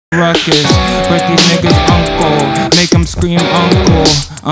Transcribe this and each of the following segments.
ruckus, but these niggas uncle, make them scream uncle.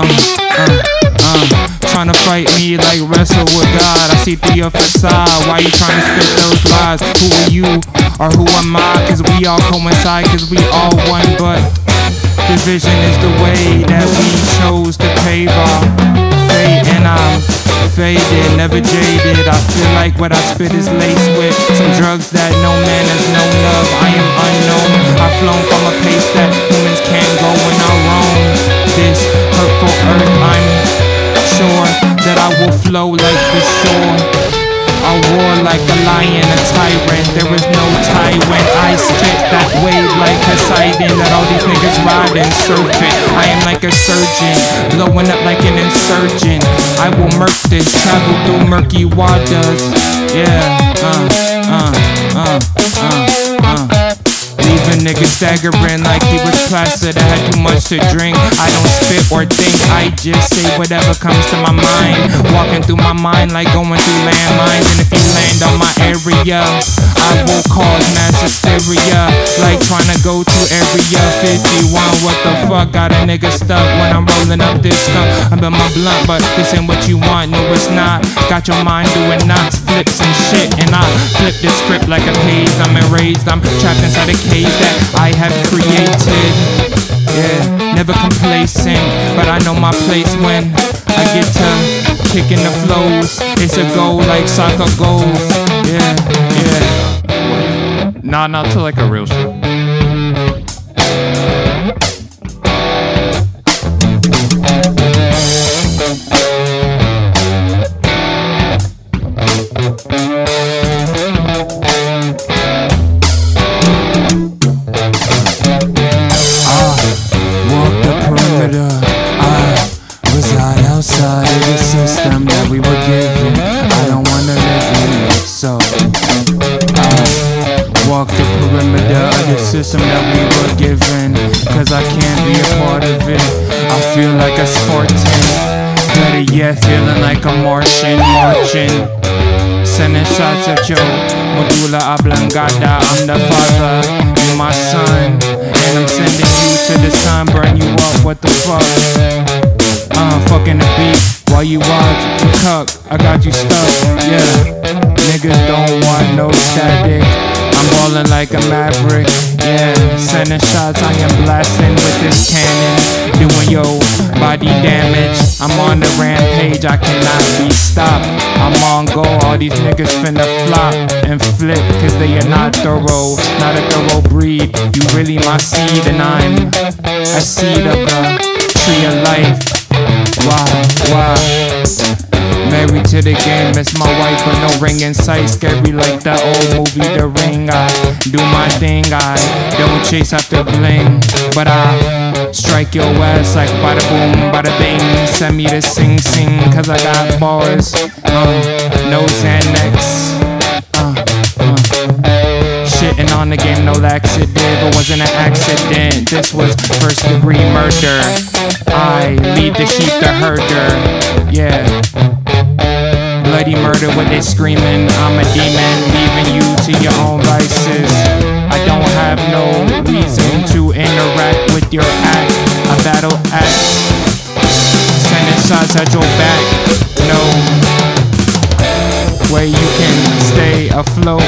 Tryna fight me like wrestle with God. I see through your facade. Why you tryna spit those lies? Who are you or who am I? Cause we all coincide, cause we all one. But division is the way that we chose to pave our fate. And I'm faded, never jaded. I feel like what I spit is laced with some drugs that no man has known of. I am unknown. I've flown from a pace that humans can't go when I roam this hurtful earth. I'm sure that I will flow like the shore. I roar like a lion, a tyrant. There is no tie when I spit that wave like Poseidon that all these niggas riding, surfing. I am like a surgeon, blowing up like an insurgent. I will murk this, travel through murky waters. Leave a nigga staggering like he was plastered that had too much to drink. I don't spit or think, I just say whatever comes to my mind. Walking through my mind like going through landmines. And if you land on my area, I will cause mass hysteria, like trying to go to area 51. What the fuck, got a nigga stuck when I'm rolling up this skunk. I'm in my blunt, but this ain't what you want, no it's not. Got your mind doing knots, flips and shit, and I flip this script like a page. I'm erased, I'm trapped inside a cage that I have created. Yeah, never complacent, but I know my place when I get to kicking the flows. It's a goal like soccer goals. Yeah. Nah, not to like a real show. Outside of the system that we were given, I don't wanna live in it, so I walk the perimeter of the system that we were given, cause I can't be a part of it. I feel like a Spartan, better yet feeling like a Martian, marching, sending shots at your medulla oblongata. I'm the father, you my son, and I'm sending you to the sun, burn you up, what the fuck? Fucking the beat while you watch the cup. I got you stuck, yeah. Niggas don't want no static. I'm ballin' like a maverick, yeah. Sending shots, I am blasting with this cannon, doing yo body damage. I'm on the rampage, I cannot be stopped. I'm on go, all these niggas finna flop and flip, cause they are not thorough, not a thorough breed. You really my seed, and I'm a seed of the tree of life. Why? Married to the game, it's my wife, but no ring in sight. Scary like that old movie, The Ring. I do my thing, I don't chase after bling, but I strike your ass like bada boom, bada bing. Send me to sing, cause I got bars. No Xanax. Shitting on the game, no laxative. It wasn't an accident, this was first degree murder. I lead the sheep, the herder, yeah. Bloody murder, what they screaming. I'm a demon, leaving you to your own vices. I don't have no reason to interact with your act. I battle axe, sending shots at your back. No way you can stay afloat.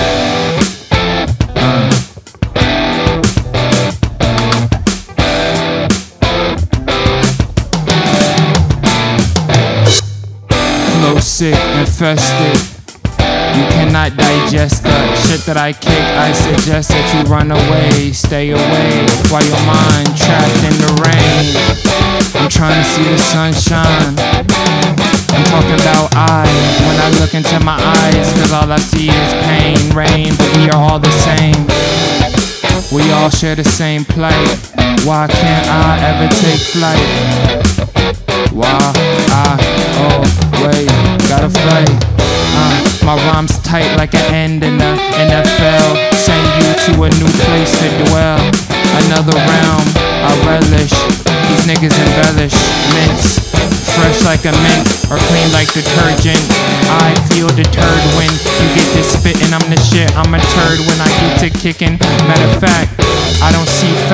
Sick, infested. You cannot digest the shit that I kick. I suggest that you run away, stay away, while your mind trapped in the rain. I'm trying to see the sunshine. I'm talking about I, when I look into my eyes, cause all I see is pain, rain, but we are all the same. We all share the same plight. Why can't I ever take flight? Why wait, gotta fight. My rhymes tight like an end in the NFL. Send you to a new place to dwell. Another realm, I relish. These niggas embellish, mints, fresh like a mint, or clean like detergent. I feel deterred when you get to spitting. I'm the shit, I'm a turd when I get to kicking. Matter of fact, I don't see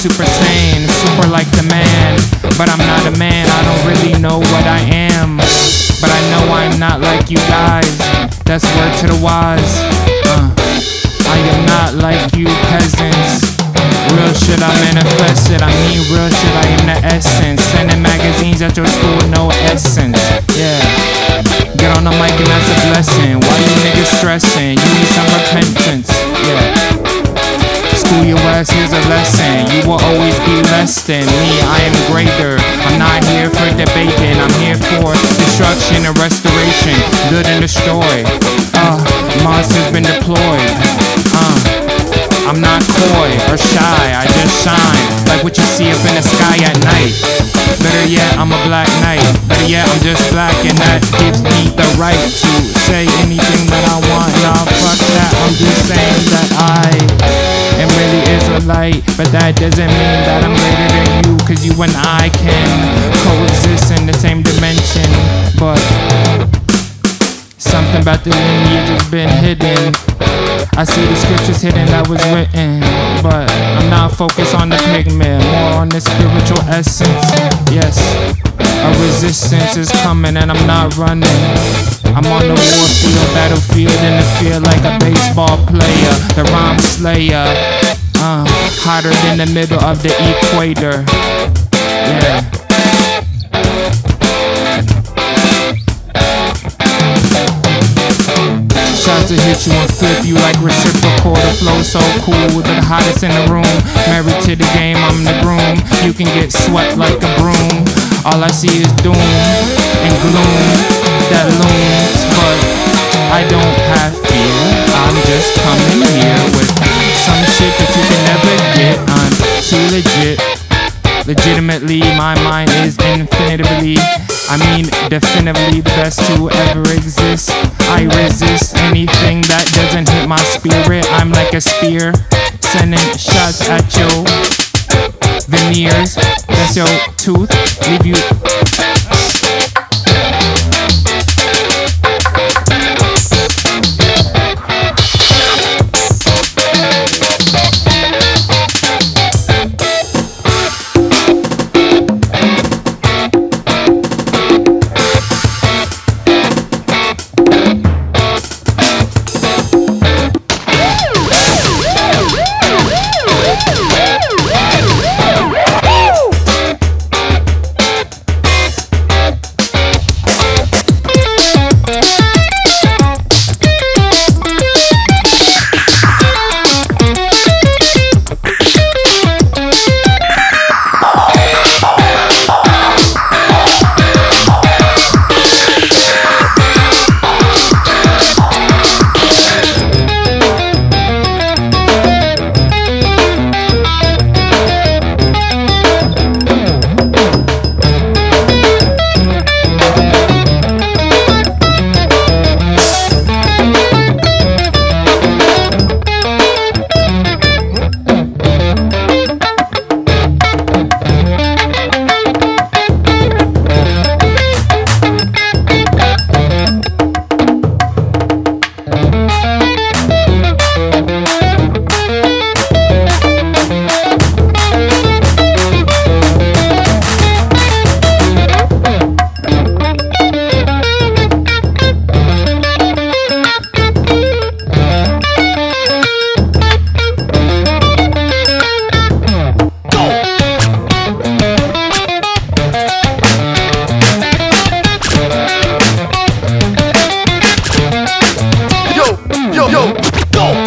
super sane, super like the man. But I'm not a man, I don't really know what I am. But I know I'm not like you guys, that's word to the wise. I am not like you peasants. Real shit, I manifest it. I mean real shit, I am the essence. Sending magazines at your school, no essence. Yeah. Get on the mic and that's a blessing. Why you niggas stressing? You need some repentance. Yeah. School your ass, here's a lesson. You will always be less than me, I am greater. I'm not here for debating, I'm here for destruction and restoration. Good and destroy. Mars has been deployed. I'm not coy or shy, I just shine like what you see up in the sky at night. Better yet, I'm a black knight. Better yet, I'm just black, and that gives me the right to say anything that I want. Nah, fuck that, I'm just saying that I am really Israelite. But that doesn't mean that I'm greater than you, cause you and I can coexist in the same dimension. But something about the lineage has been hidden. I see the scriptures hidden that was written, but I'm not focused on the pigment, more on the spiritual essence. Yes, a resistance is coming and I'm not running. I'm on the warfield, battlefield, in the field like a baseball player, the rhyme slayer, hotter than the middle of the equator. Yeah. Shots to hit you and flip you like reciprocal. The flow so cool, the hottest in the room. Married to the game, I'm the groom. You can get swept like a broom. All I see is doom and gloom that looms, but I don't have fear. I'm just coming here with some shit that you can never get. I'm too legit. Legitimately, my mind is infinitively, I mean definitively the best to ever exist. I resist anything that doesn't hit my spirit. I'm like a spear, sending shots at your veneers. That's your tooth, leave you. Go!